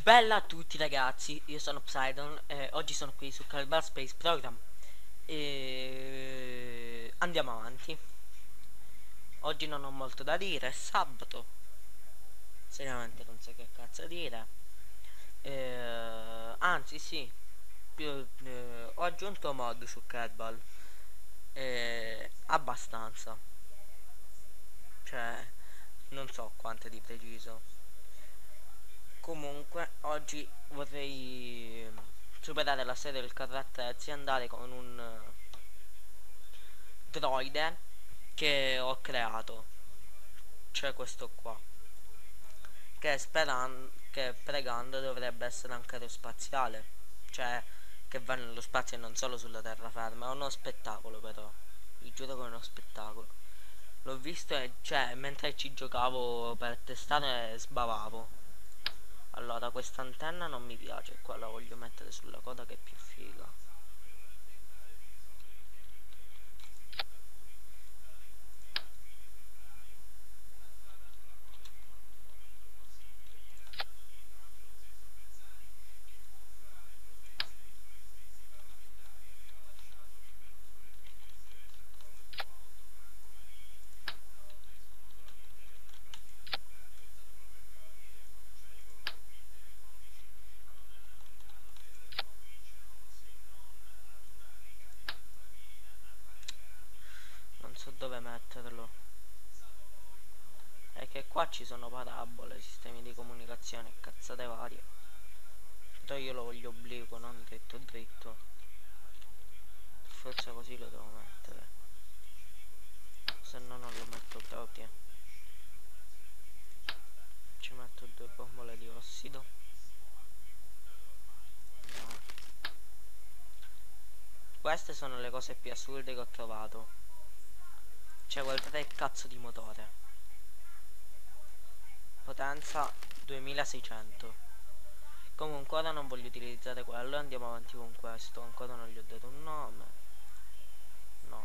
Bella a tutti ragazzi, io sono Poseidon e oggi sono qui su Calibar Space Program e andiamo avanti. Oggi non ho molto da dire, è sabato, seriamente non so che cazzo dire. Anzi sì, ho aggiunto mod su Cardball, abbastanza, cioè non so quante di preciso. Comunque, oggi vorrei superare la serie del carro attrezzi e andare con un droide che ho creato. Cioè questo qua. Che pregando dovrebbe essere anche aerospaziale. Cioè, che va nello spazio e non solo sulla terraferma. È uno spettacolo però. Vi giuro che è uno spettacolo. L'ho visto e, cioè, mentre ci giocavo per testare sbavavo. Allora, questa antenna non mi piace, qua la voglio mettere sulla coda che è più figa. Non so dove metterlo. È che qua ci sono parabole, sistemi di comunicazione, cazzate varie. Però io lo voglio obliquo, non dritto dritto. Forse così lo devo mettere. Se no non lo metto proprio. Ci metto due bombole di ossido. No. Queste sono le cose più assurde che ho trovato. Cioè, guardate il cazzo di motore. Potenza 2600. Comunque ora non voglio utilizzare quello, andiamo avanti con questo. Ancora non gli ho dato un nome. No.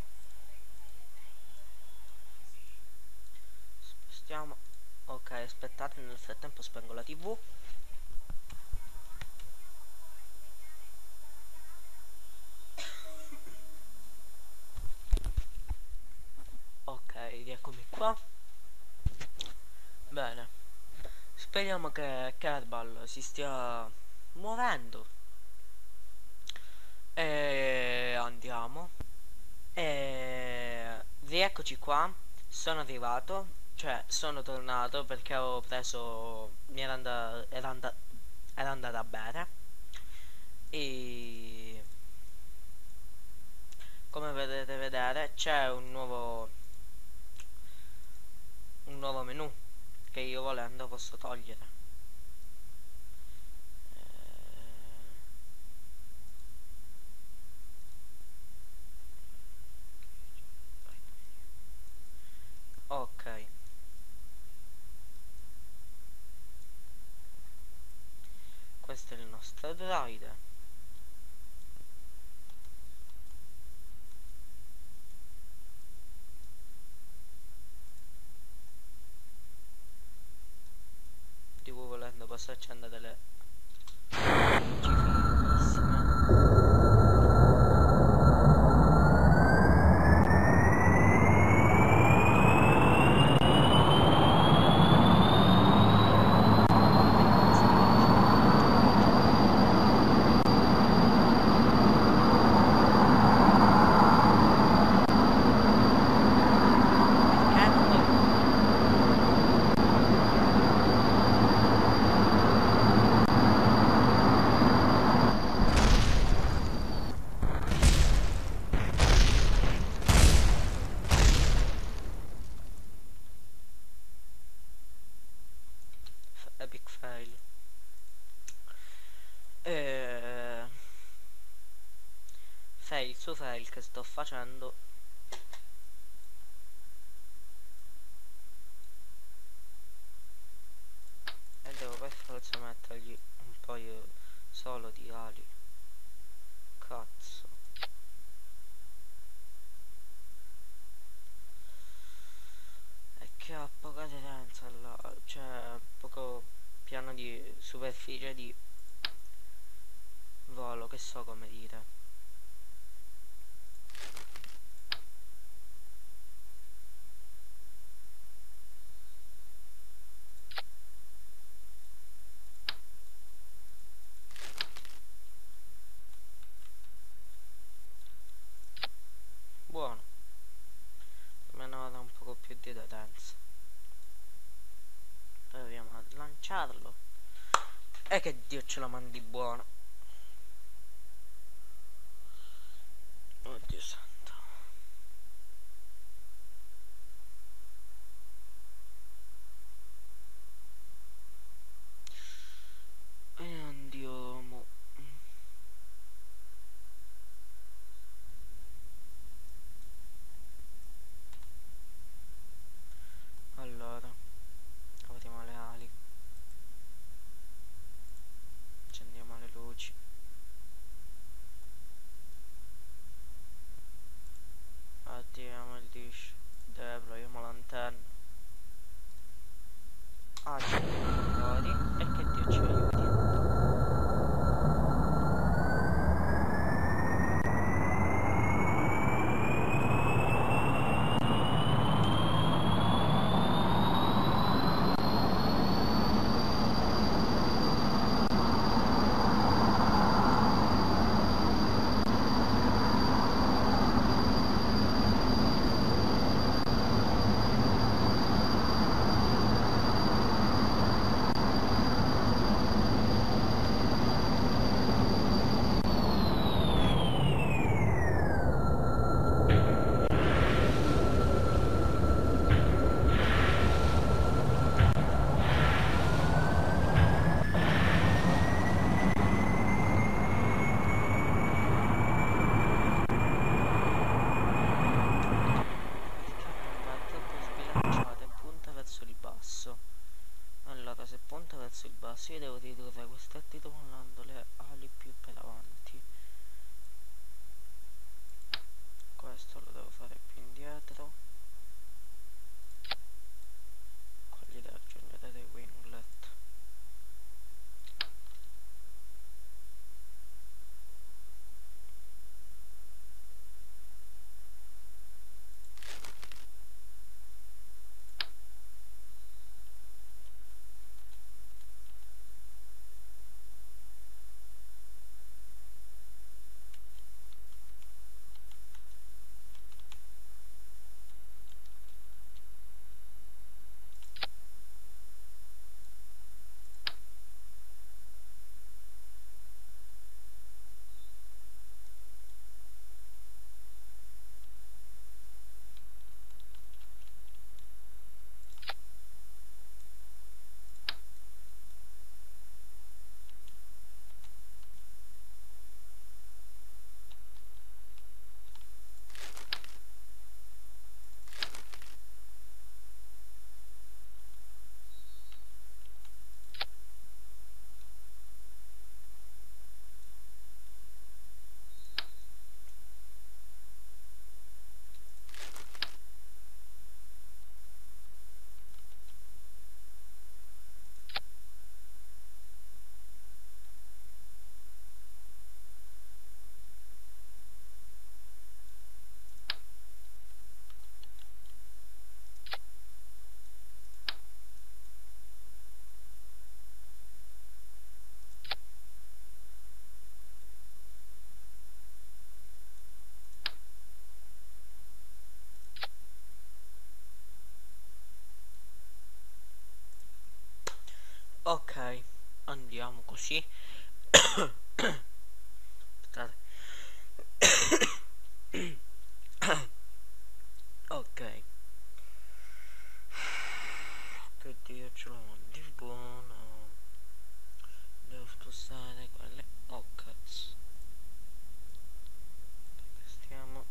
Spostiamo. Ok, aspettate, nel frattempo spengo la TV. Ok, rieccomi qua. Bene. Speriamo che Kerbal si stia muovendo. E andiamo. E rieccoci qua. Sono arrivato. Cioè, sono tornato perché avevo preso. Era andata a bere. E come potete vedere c'è un nuovo menu che io volendo posso togliere. Ok, questo è il nostro droide. Di cui volendo posso accendere le luci fighissime. Perché non lo. Epic fail. Eh, fail su fail che sto facendo. E devo per forza mettergli un paio solo di ali. Cazzo. E che ha poca aderenza là, cioè poco piano di di superficie di volo, che so come dire. Buono, almeno da un poco più di detenza. Proviamo a lanciarlo. E che Dio ce la mandi buono. Oddio santo. E andiamo. Allora, apriamo le ali. Accendiamo le luci. Attiviamo il dish. Deployiamo lanterna. Accendiamo i motori e che Dio ci aiuti. Verso il basso. Allora, se punta verso il basso io devo ridurre quest'attito mollando le ali più per avanti. Questo lo devo fare più indietro. Qua gli devo aggiungere dei winglet. Ok, andiamo così. Aspettate. Ok. Che Dio ce lo mandi buono. Devo spostare quelle. Oh cazzo. Stiamo.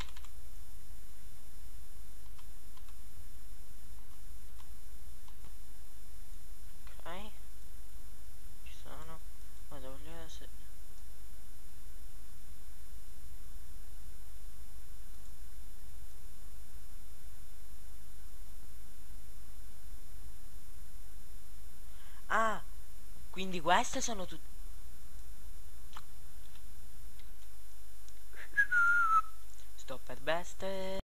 Ok. Ci sono. Vado a vedere se Quindi queste sono tutte... Sto per beste.